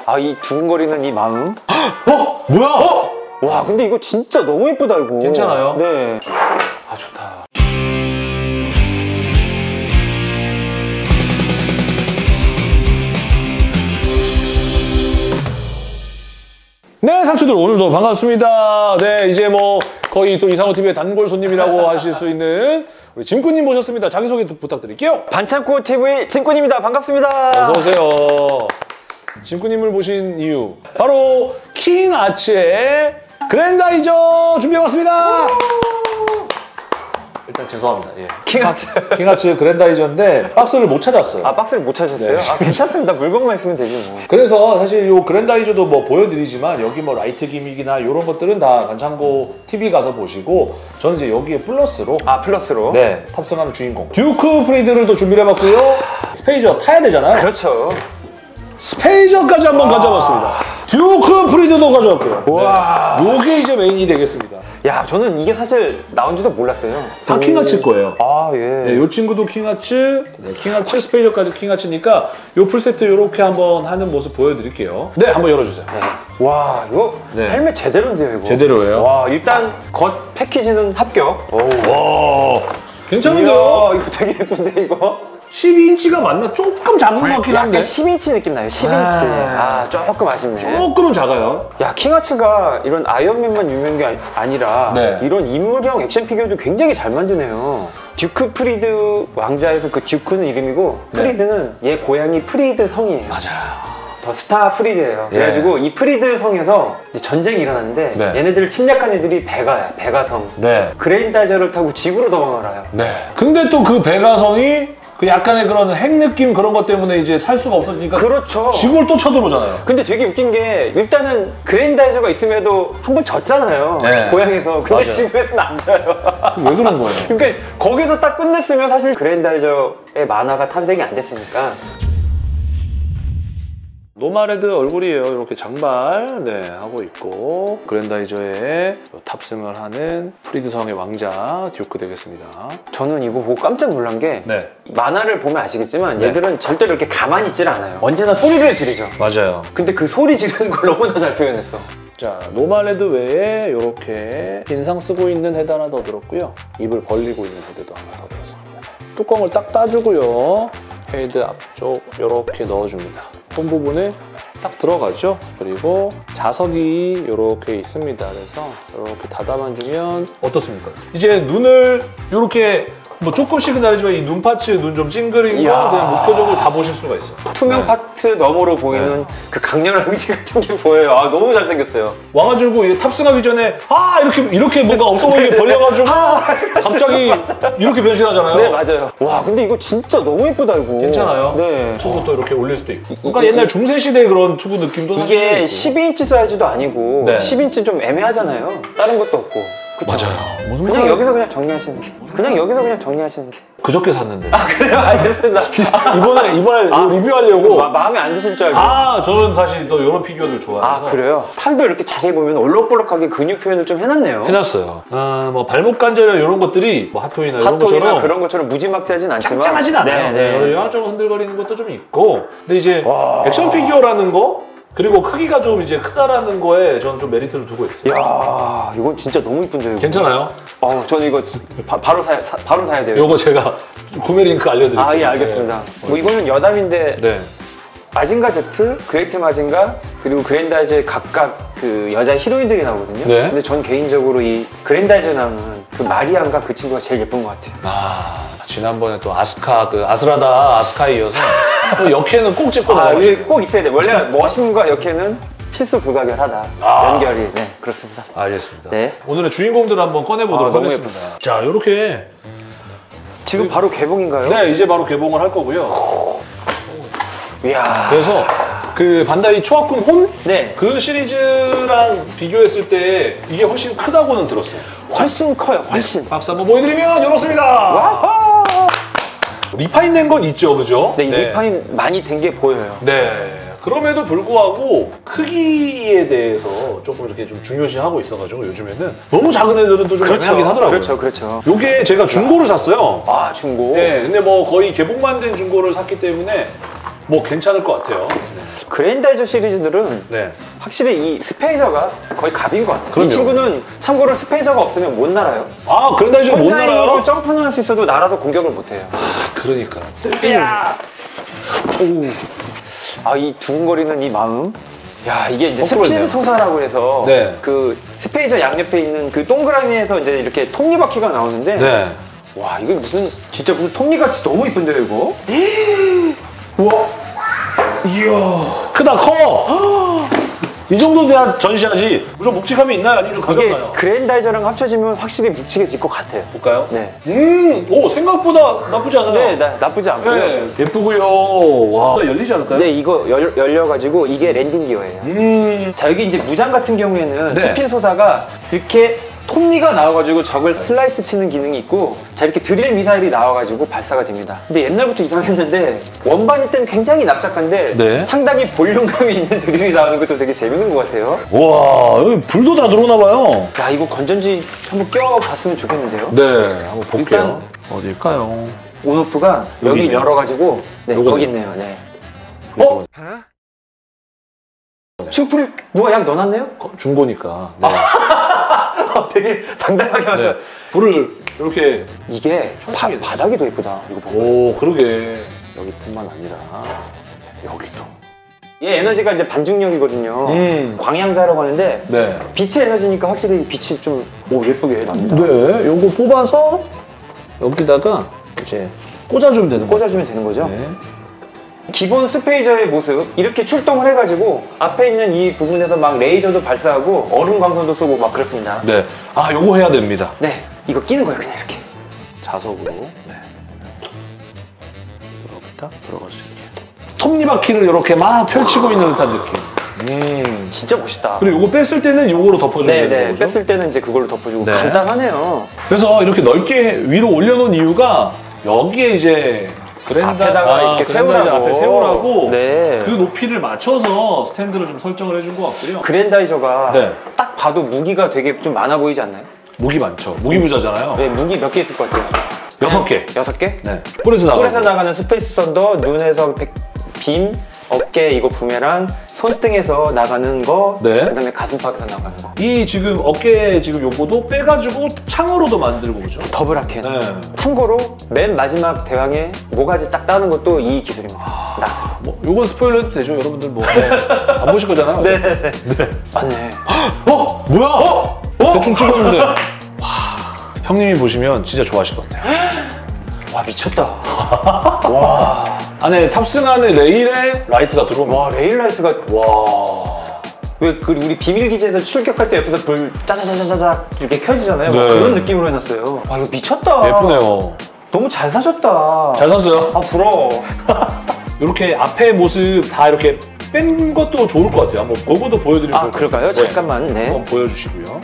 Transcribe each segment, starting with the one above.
아, 이 두근거리는 이 마음. 뭐야? 와, 근데 이거 진짜 너무 예쁘다, 이거. 괜찮아요? 네. 아, 좋다. 네, 상추들 오늘도 반갑습니다. 네, 이제 뭐 거의 또 이상호TV의 단골 손님이라고 하실 수 있는 우리 짐꾼님 모셨습니다. 자기소개 부탁드릴게요. 반창고 TV 짐꾼입니다. 반갑습니다. 어서오세요. 짐꾼님을 모신 이유, 바로 킹아츠의 그랜다이저 준비해봤습니다. 일단 죄송합니다. 예. 킹아츠 그랜다이저인데 박스를 못 찾았어요. 아, 박스를 못 찾으셨어요? 네. 아, 괜찮습니다. 물건만 있으면 되지 뭐. 그래서 사실 이 그랜다이저도 뭐 보여드리지만 여기 뭐 라이트 기믹이나 이런 것들은 다 반창고 TV 가서 보시고, 저는 이제 여기에 플러스로 플러스로? 네, 탑승하는 주인공 듀크 프리드를 또 준비를 해봤고요. 스페이저 타야 되잖아요. 그렇죠. 스페이저까지 한번 가져봤습니다. 듀크 프리드도 가져왔고요. 와. 네. 요게 이제 메인이 되겠습니다. 야, 저는 이게 사실 나온지도 몰랐어요. 다 킹아츠 거예요. 아, 예. 네, 요 친구도 킹아츠, 네, 킹아츠 스페이저까지 킹아츠니까 요 풀세트 요렇게 한번 하는 모습 보여드릴게요. 네, 한번 열어주세요. 네. 와, 이거 네. 헬멧 제대로인데요, 이거. 제대로예요. 와, 일단 겉 패키지는 합격. 오. 와, 괜찮은데요? 이야, 이거 되게 예쁜데, 이거? 12인치가 맞나? 조금 작은 것 같긴 한데. 약간 10인치 느낌 나요, 10인치. 아, 조금 아쉽네. 조금은 작아요. 야, 킹아츠가 이런 아이언맨만 유명한 게 아니라 네. 이런 인물형 액션 피규어도 굉장히 잘 만드네요. 듀크 프리드 왕자에서 그 듀크는 이름이고 네. 프리드는 얘 고향이 프리드 성이에요. 맞아요. 더 스타 프리드예요. 예. 그래가지고 이 프리드 성에서 이제 전쟁이 일어났는데 네. 얘네들을 침략한 애들이 베가야, 베가성. 네. 그레인다이저를 타고 지구로 도망을 와요. 네. 근데 또 그 베가성이 그 약간의 그런 핵 느낌 그런 것 때문에 이제 살 수가 없어지니까 그렇죠. 지구를 또 쳐들어오잖아요. 근데 되게 웃긴 게 일단은 그레인다이저가 있음에도 한 번 졌잖아요. 네. 고향에서. 근데 맞아요. 지구에서는 안 져요. 왜 그런 거예요? 그러니까 거기서 딱 끝냈으면 사실 그랜다이저의 만화가 탄생이 안 됐으니까. 노마레드 얼굴이에요. 이렇게 장발 하고 있고, 그랜다이저에 탑승을 하는 프리드성의 왕자 듀크 되겠습니다. 저는 이거 보고 깜짝 놀란 게 네, 만화를 보면 아시겠지만 네. 얘들은 절대로 이렇게 가만히 있질 않아요. 언제나 소리를 지르죠. 맞아요. 근데 그 소리 지르는 걸 너무나 잘 표현했어. 자, 노마레드 외에 이렇게 인상 쓰고 있는 헤드 하나 더 들었고요. 입을 벌리고 있는 헤드도 하나 더 들었습니다. 뚜껑을 딱 따주고요. 헤드 앞쪽 이렇게 넣어줍니다. 폰 부분에 딱 들어가죠. 그리고 자석이 이렇게 있습니다. 그래서 이렇게 닫아만 주면 어떻습니까? 이제 눈을 이렇게 뭐 조금씩은 다르지만 이 눈 파츠, 눈 좀 찡그린 거 이야. 그냥 목표적으로 다 보실 수가 있어요. 투명 네. 파트 너머로 보이는 그 강렬한 의지 같은 게 보여요. 아, 너무 잘생겼어요. 와가지고 이제 탑승하기 전에 이렇게 뭔가 없어 보이게 벌려가지고 갑자기 이렇게 변신하잖아요. 네, 맞아요. 와, 근데 이거 진짜 너무 예쁘다, 이거. 괜찮아요. 네. 투구도 이렇게 올릴 수도 있고. 그러니까 옛날 중세 시대 그런 투구 느낌도 사실 이게 있고. 12인치 사이즈도 아니고 네. 10인치 좀 애매하잖아요. 다른 것도 없고. 그쵸? 맞아요. 무슨 그냥 말이야. 여기서 그냥 정리하시는 게. 그냥 여기서 그냥 정리하시는 게. 그저께 샀는데. 그래요? 알겠습니다. 이번에 리뷰하려고. 마음에 안 드실 줄 알고. 저는 사실 또 이런 피규어들 좋아해서. 그래요? 팔도 이렇게 자세히 보면 올록볼록하게 근육 표현을 좀 해놨네요. 해놨어요. 뭐 발목 관절이나 이런 것들이 뭐 핫토이나 이런 핫토이나 것처럼 그런 것처럼 무지막지하진 않지만 짱짱하진 않아요. 네. 영화 좀 흔들거리는 것도 좀 있고. 근데 이제 액션 피규어라는 거, 그리고 크기가 좀 이제 크다라는 거에 저는 좀 메리트를 두고 있어요. 이야, 이건 진짜 너무 이쁜데요. 이거. 괜찮아요? 저는 이거 바로 사야 돼요. 요거 제가 구매 링크 알려드릴게요. 예, 알겠습니다. 뭐 이거는 여담인데 네. 마징가 제트, 그레이트 마징가, 그리고 그랜다이저의 각각 그 여자 히로인들이 나오거든요. 네. 근데 전 개인적으로 이 그랜다이저에 나오는 그 마리안가 그 친구가 제일 예쁜 것 같아요. 지난번에 또 아스카이어서 또 역해는 꼭 찍고 이게 나가시네요. 꼭 있어야 돼. 원래 머신과 역해는 필수 불가결하다. 연결이. 네, 그렇습니다. 알겠습니다. 네. 오늘의 주인공들을 한번 꺼내보도록 너무 하겠습니다. 자, 이렇게. 지금 바로 개봉인가요? 네, 이제 바로 개봉을 할 거고요. 이야. 그래서 그 반다이 초합군 홈? 네. 그 시리즈랑 비교했을 때 이게 훨씬 크다고는 들었어요. 훨씬 커요, 훨씬. 네, 박수 한번 보여드리면 이렇습니다. 와호! 리파인 된 건 있죠, 그죠? 네, 이 리파인 많이 된 게 보여요. 네. 그럼에도 불구하고 크기에 대해서 조금 이렇게 좀 중요시하고 있어가지고 요즘에는 너무 작은 애들은 또 좀 애매하긴 하더라고요. 그렇죠. 요게 제가 중고를 샀어요. 중고? 네, 근데 뭐 거의 개봉만 된 중고를 샀기 때문에 뭐 괜찮을 것 같아요. 네. 그랜다이저 시리즈들은 네. 확실히 이 스페이저가 거의 갑인 것 같아요. 그럼요. 이 친구는 참고로 스페이저가 없으면 못 날아요. 아, 그랜다이저가 못 날아요? 혼자인으로 점프는 할 수 있어도 날아서 공격을 못 해요. 아, 그러니까. 이 두근거리는 이 마음. 야, 이게 이제 거꾸로 스핀 했네요. 소사라고 해서 네. 그 스페이저 양옆에 있는 그 동그라미에서 이제 이렇게 톱니바퀴가 나오는데 네. 와, 이게 진짜 무슨 톱니같이 너무 이쁜데요, 이거? 우와. 이야. 크다, 커! 이 정도 돼야 전시하지. 좀 묵직함이 있나요? 아니면 좀 이게 가볍나요? 그랜다이저랑 합쳐지면 확실히 묵직해질 것 같아요. 볼까요? 네. 오, 생각보다 나쁘지 않아요. 네, 나쁘지 않고요. 네, 예쁘고요. 와, 열리지 않을까요? 네, 이거 열려가지고 이게 랜딩 기어예요. 자, 여기 이제 무장 같은 경우에는 네. 스핀 소사가 이렇게 톱니가 나와가지고 적을 슬라이스 치는 기능이 있고, 자, 이렇게 드릴 미사일이 나와가지고 발사가 됩니다. 근데 옛날부터 이상했는데 원반일 때는 굉장히 납작한데 네. 상당히 볼륨감이 있는 드릴이 나오는 것도 되게 재밌는 것 같아요. 와, 여기 불도 다 들어오나 봐요. 야, 이거 건전지 한번 껴봤으면 좋겠는데요. 네, 한번 볼게요. 일단 어딜까요? 온오프가 여기 여기 있네요. 열어가지고 네, 요거네요. 거기 있네요. 네. 어? 슈프림 누가 약 넣어놨네요? 중고니까. 네. 되게 당당하게 왔어요. 네. 불을 이렇게. 이게 형식이 바닥이 더 예쁘다. 이거 봐. 오, 그러게. 여기뿐만 아니라 여기도. 얘 에너지가 이제 반중력이거든요. 광양자라고 하는데 네. 빛의 에너지니까 확실히 빛이 좀 예쁘게 납니다. 네, 요거 뽑아서 여기다가 이제 꽂아주면 되는 거예요. 꽂아주면 되는 거죠. 네. 기본 스페이저의 모습 이렇게 출동을 해가지고 앞에 있는 이 부분에서 막 레이저도 발사하고 얼음 광선도 쏘고 막 그렇습니다. 네. 아, 요거 해야 됩니다. 네, 이거 끼는 거예요, 그냥 이렇게. 자석으로. 네. 이렇게 딱 들어갈 수 있게. 톱니바퀴를 이렇게 막 펼치고 있는 듯한 느낌. 진짜 멋있다. 그리고 요거 뺐을 때는 요거로 덮어주면 되는 거죠? 뺐을 때는 이제 그걸로 덮어주고 네. 간단하네요. 그래서 이렇게 넓게 위로 올려놓은 이유가 여기에 이제 앞에다가 이렇게 그랜다이저 세우라고. 앞에 세우라고 네. 그 높이를 맞춰서 스탠드를 좀 설정을 해준 것 같고요. 그랜다이저가 네. 딱 봐도 무기가 되게 좀 많아 보이지 않나요? 무기 많죠. 무기 부자잖아요. 네, 무기 몇 개 있을 것 같아요? 6개. 6개? 네. 뿔에서 나가고. 뿔에서 나가는 스페이스 썬더, 눈에서 빔, 어깨 이거 부메랑, 손등에서 나가는 거, 네. 그다음에 가슴팍에서 나가는 거. 이 지금 어깨 지금 요거도 빼가지고 창으로도 만들고 그죠? 더블 하켓. 네. 참고로 맨 마지막 대왕에 모가지 딱 따는 것도 이 기술입니다. 나스. 뭐 요건 스포일러 해도 되죠, 여러분들 뭐. 네. 안 보실 거잖아요. 네. 맞네. 뭐야? 대충 찍었는데. 와, 형님이 보시면 진짜 좋아하실 것 같아요. 와, 미쳤다. 와. 안에 탑승하는 레일에 라이트가 들어옵니다. 와, 레일라이트가 와. 왜 그 우리 비밀 기지에서 출격할 때 옆에서 불 짜자자자자 이렇게 켜지잖아요. 네. 그런 느낌으로 해놨어요. 와, 이거 미쳤다. 예쁘네요. 너무 잘 사셨다. 잘 샀어요. 아, 부러워. 이렇게 앞에 모습 다 이렇게 뺀 것도 좋을 것 같아요. 한번 그거도 보여드리면 아, 좋을 것 그럴까요? 같아요. 잠깐만. 네. 한번 보여주시고요.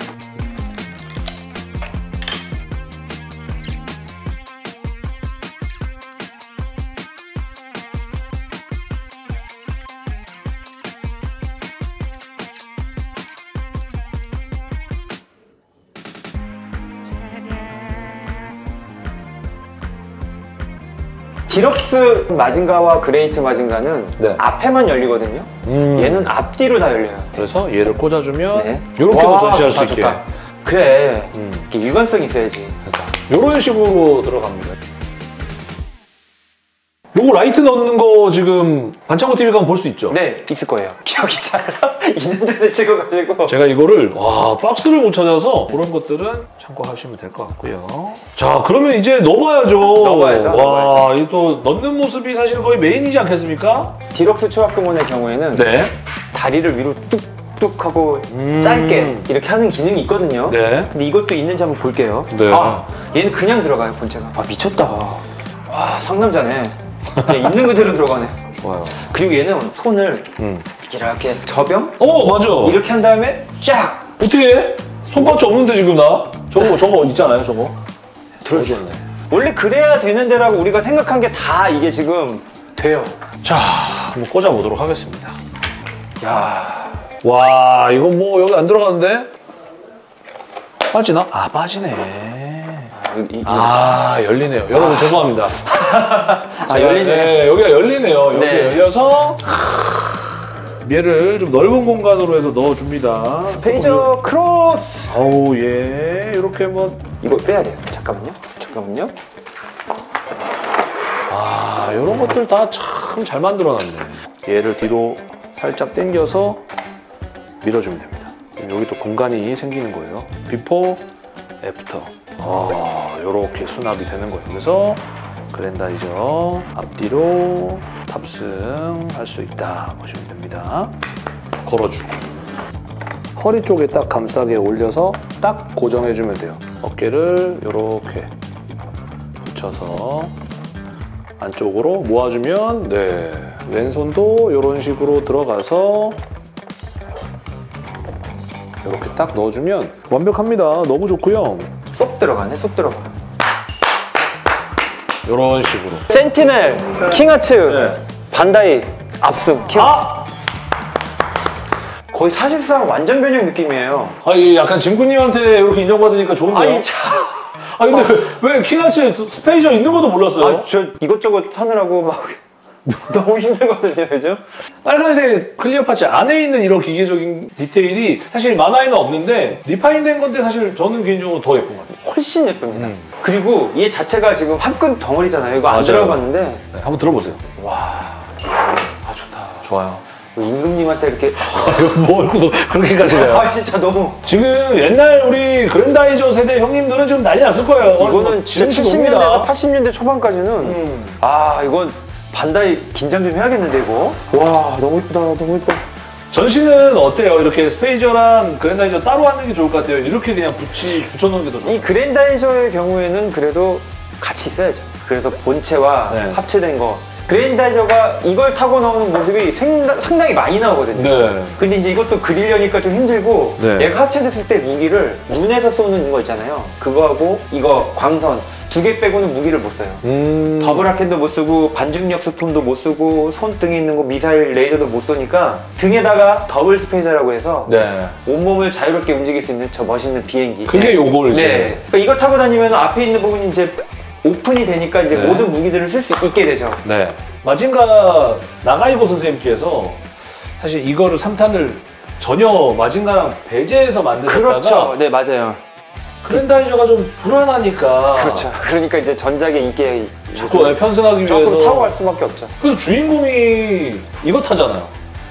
디럭스 마징가와 그레이트 마징가는 네. 앞에만 열리거든요. 얘는 앞뒤로 다 열려요. 그래서 얘를 꽂아주면 네. 이렇게도 와, 전시할 수 좋다, 있게. 좋다. 그래. 이게 일관성 있어야지. 이런 식으로 들어갑니다. 요거 라이트 넣는 거 지금 반창고 TV 가면 볼 수 있죠? 네, 있을 거예요. 기억이 잘 나. 2년 전에 찍어가지고. 제가 이거를 박스를 못 찾아서 그런 것들은 참고하시면 될 것 같고요. 자, 그러면 이제 넣어봐야죠. 넣어봐야죠. 와, 이 또 넣는 모습이 사실 거의 메인이지 않겠습니까? 디럭스 초합금원의 경우에는 네. 다리를 위로 뚝뚝 하고 짧게 이렇게 하는 기능이 있거든요. 네. 근데 이것도 있는지 한번 볼게요. 네. 아, 얘는 그냥 들어가요, 본체가. 아, 미쳤다. 와, 상남자네. 그냥 있는 그대로 들어가네. 좋아요. 그리고 얘는 손을 이렇게 저병? 맞아. 이렇게 한 다음에 쫙! 어떻게 해? 손바닥 없는데 지금 나? 저거 있잖아요, 저거. 들어줬네. 원래 그래야 되는데라고 우리가 생각한 게 다 이게 지금 돼요. 자, 한번 꽂아보도록 하겠습니다. 야, 와, 이거 뭐 여기 안 들어가는데? 빠지나? 아, 빠지네. 열리네요. 여러분 죄송합니다. 열리네. 네, 여기가 열리네요. 여기 네. 열려서 얘를 좀 넓은 공간으로 해서 넣어줍니다. 스페이저 크로스. 어우 예, 이렇게 한번. 이거 빼야 돼요. 잠깐만요. 아, 이런 것들 다 참 잘 만들어놨네. 얘를 뒤로 살짝 당겨서 밀어주면 됩니다. 여기 또 공간이 생기는 거예요. 비포, 애프터. 아, 이렇게 수납이 되는 거예요. 그래서 그랜다이저 앞뒤로 탑승할 수 있다 보시면 됩니다. 걸어주고 허리 쪽에 딱 감싸게 올려서 딱 고정해주면 돼요. 어깨를 이렇게 붙여서 안쪽으로 모아주면 네, 왼손도 이런 식으로 들어가서 이렇게 딱 넣어주면 완벽합니다. 너무 좋고요. 쏙 들어가네. 이런 식으로. 센티넬, 킹하츠, 네. 반다이, 압승, 아! 거의 사실상 완전 변형 느낌이에요. 아, 이게 약간 짐꾼님한테 이렇게 인정받으니까 좋은데요? 아니 근데 왜 킹하츠 스페이저 있는 것도 몰랐어요? 저 이것저것 사느라고 막 너무 힘들거든요, 요즘. 빨간색 클리어 파츠 안에 있는 이런 기계적인 디테일이 사실 만화에는 없는데 리파인된 건데 사실 저는 개인적으로 더 예쁜 것 같아요. 훨씬 예쁩니다. 그리고 얘 자체가 지금 합금 덩어리잖아요. 이거 안 맞아요. 들어봤는데. 네, 한번 들어보세요. 와, 아 좋다. 좋아요. 임금님한테 이렇게. 뭘 또 그렇게까지 가요? 아, 진짜 너무. 지금 옛날 우리 그랜다이저 세대 형님들은 좀 난리 났을 거예요. 이거는 진짜 진짜 70년대나 80년대 초반까지는. 아, 이건 반다이 긴장 좀 해야겠는데, 이거. 와, 너무 이쁘다. 전시는 어때요? 이렇게 스페이저랑 그랜다이저 따로 하는 게 좋을 것 같아요. 이렇게 그냥 붙여놓는 게 더 좋아요. 이 그랜다이저의 경우에는 그래도 같이 있어야죠. 그래서 본체와 네. 합체된 거. 그랜다이저가 이걸 타고 나오는 모습이 상당히 많이 나오거든요. 네. 근데 이제 이것도 그리려니까 좀 힘들고, 네. 얘가 합체됐을 때 무기를 눈에서 쏘는 거 있잖아요. 그거하고 이거 광선 두 개 빼고는 무기를 못 써요. 더블 하켄도 못 쓰고 반중력 스톰도 못 쓰고 손등에 있는 거 미사일 레이저도 못 쏘니까 등에다가 더블 스페이저라고 해서 네. 온몸을 자유롭게 움직일 수 있는 저 멋있는 비행기. 그게 요걸 이제. 네. 그러니까 이걸 타고 다니면 앞에 있는 부분이 이제 오픈이 되니까 이제 네. 모든 무기들을 쓸 수 있게 되죠. 네. 마징가 나가이보 선생님께서 사실 이거를 3탄을 전혀 마징가랑 배제해서 만드셨다가 그렇죠. 네, 맞아요. 그랜다이저가 좀 불안하니까 그렇죠. 그러니까 이제 전작의 인기에 자꾸 편승하기 조금 위해서 타고 갈 수밖에 없죠. 그래서 주인공이 이거 타잖아요.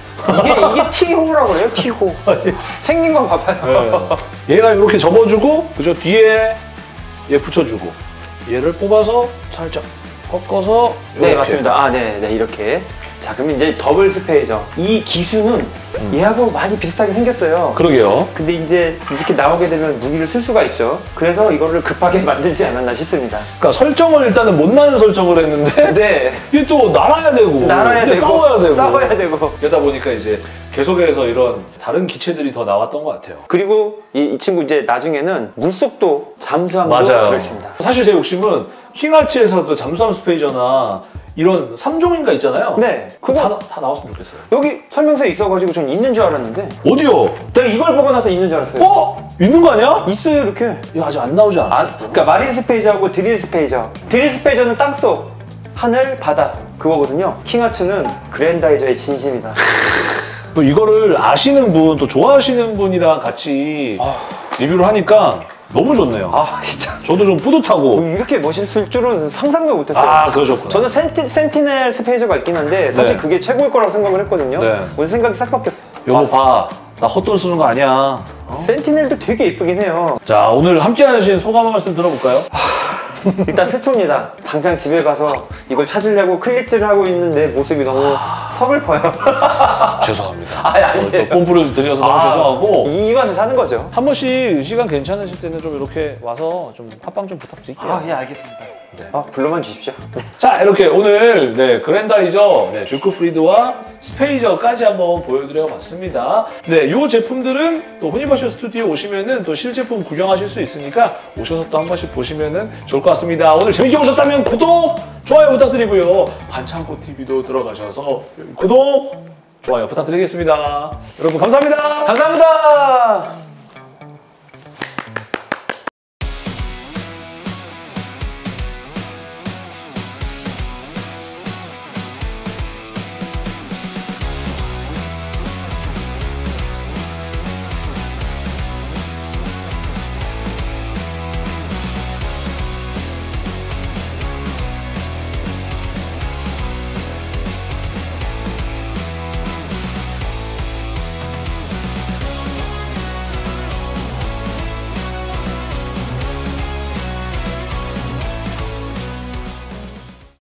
이게 T호라고 그래요? T호. 생긴 거 봐봐요. 네. 얘가 이렇게 접어주고 그죠 뒤에 얘 붙여주고 얘를 뽑아서 살짝 꺾어서 네, 이렇게. 맞습니다. 아, 네, 이렇게. 자, 그럼 이제 더블 스페이저. 이 기수는 얘하고 많이 비슷하게 생겼어요. 그러게요. 근데 이제 이렇게 나오게 되면 무기를 쓸 수가 있죠. 그래서 이거를 급하게 만들지 않았나 싶습니다. 그러니까 설정을 일단은 못나는 설정을 했는데 네. 이게 또 날아야 되고 날아야 되고 싸워야 되고 그러다 보니까 이제 계속해서 이런 다른 기체들이 더 나왔던 것 같아요. 그리고 이 친구 이제 나중에는 물속도 잠수함도 맞아요. 들어있습니다. 사실 제 욕심은 킹아츠에서 그 잠수함 스페이저나 이런 3종인가 있잖아요. 네. 그거 다 나왔으면 좋겠어요. 여기 설명서에 있어가지고 전 있는 줄 알았는데 어디요? 내가 이걸 보고 나서 있는 줄 알았어요. 어? 있는 거 아니야? 있어요, 이렇게. 이거 아직 안 나오지 않았어? 그러니까 마린 스페이저하고 드릴 스페이저. 드릴 스페이저는 땅속, 하늘, 바다 그거거든요. 킹하츠는 그랜다이저의 진심이다. 또 이거를 아시는 분, 또 좋아하시는 분이랑 같이 리뷰를 하니까 너무 좋네요. 아, 진짜. 저도 좀 뿌듯하고. 이렇게 멋있을 줄은 상상도 못했어요. 아, 그러셨구나. 저는 센티넬 스페이저가 있긴 한데 사실 네. 그게 최고일 거라고 생각을 했거든요. 네. 오늘 생각이 싹 바뀌었어요. 여보 봐. 나 헛돈 쓰는 거 아니야. 센티넬도 되게 예쁘긴 해요. 자, 오늘 함께 하신 소감 한 말씀 들어볼까요? 일단 슬픕니다. 당장 집에 가서 이걸 찾으려고 클릭질을 하고 있는 내 모습이 너무 서글퍼요. 죄송합니다. 아니에요. 오늘 또 뽐뿌를 드려서 너무 죄송하고. 이 맛을 사는 거죠. 한 번씩 시간 괜찮으실 때는 좀 이렇게 와서 좀 합방 좀 부탁드릴게요. 아, 예, 알겠습니다. 불러만 주십시오. 자, 이렇게 오늘 그랜다이저 듀크 프리드와 스페이저까지 한번 보여드려 봤습니다. 네, 이 제품들은 또 후니버셜 스튜디오 오시면은 또 실제품 구경하실 수 있으니까 오셔서 또 한 번씩 보시면은 좋을 것 같습니다. 오늘 재밌게 보셨다면 구독, 좋아요 부탁드리고요. 반창고 TV도 들어가셔서 구독, 좋아요 부탁드리겠습니다. 여러분 감사합니다. 감사합니다.